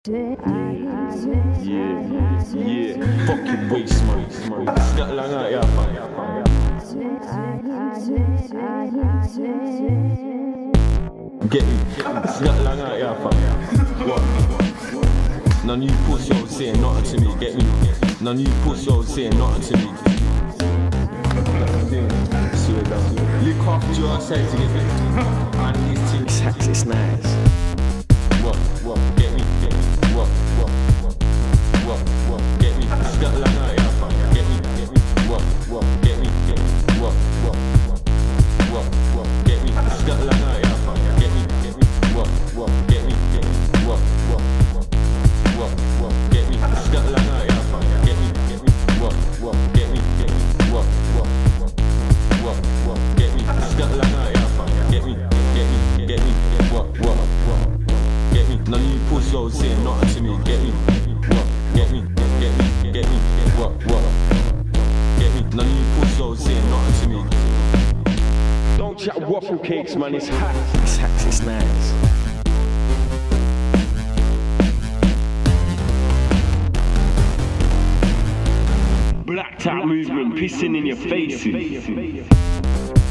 Yeah, fucking waste, man. Snap lang out, yeah, fam. Get me, snap lang out, yeah, fam. What? None of you pussy hoes saying nothing to me, get me? None of you pussy hoes saying nothing to me. Look after your side to get me. And these things, it's nice. What, get me, what, get me, snap lang out, yeah, fam. Get me, what, get me, what, get me, snap lang out, yeah, fam. Get me, what, get me, what, get me, snap lang out, yeah, fam. Get me, what, get me, what, get me, snap lang out, yeah, fam. Get me, what, get me. None of you pussy hoes saying nothing to me, get me, what, get me, what, get me. None of you pussy hoes saying nothing to me. Don't chat waffle cakes, man, it's hacks, it's nice. Blacked out movement, pissing in your faces.